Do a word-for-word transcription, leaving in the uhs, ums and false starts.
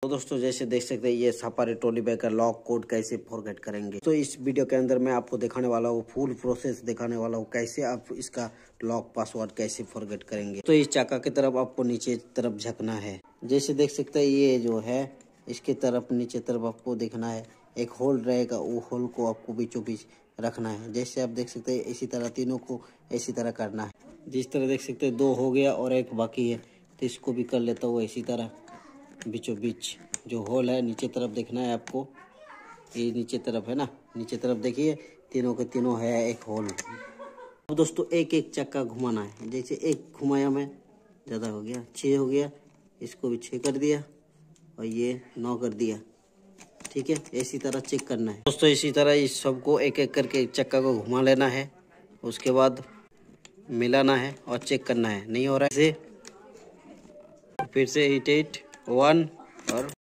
तो दोस्तों जैसे देख सकते हैं ये सफारी ट्रॉली बैग का लॉक कोड कैसे फॉरगेट करेंगे। तो इस वीडियो के अंदर मैं आपको दिखाने वाला हूँ, फुल प्रोसेस दिखाने वाला हूँ कैसे आप इसका लॉक पासवर्ड कैसे फॉरगेट करेंगे। तो इस चाका की तरफ आपको नीचे तरफ झकना है। जैसे देख सकते हैं ये जो है इसकी तरफ नीचे तरफ आपको देखना है, एक होल रहेगा, वो होल को आपको बीचों बीच रखना है। जैसे आप देख सकते हैं इसी तरह तीनों को इसी तरह करना है। जिस तरह देख सकते हैं दो हो गया और एक बाकी है, तो इसको भी कर लेता हूँ इसी तरह बीचों बीच। जो होल है नीचे तरफ देखना है आपको, ये नीचे तरफ है ना, नीचे तरफ देखिए तीनों के तीनों है एक होल। अब दोस्तों एक एक चक्का घुमाना है। जैसे एक घुमाया मैं, ज़्यादा हो गया, छः हो गया, इसको भी छः कर दिया और ये नौ कर दिया। ठीक है, इसी तरह चेक करना है दोस्तों। इसी तरह इस सबको एक एक करके चक्का को घुमा लेना है, उसके बाद मिलाना है और चेक करना है। नहीं हो रहा है इसे फिर से एट एट वन और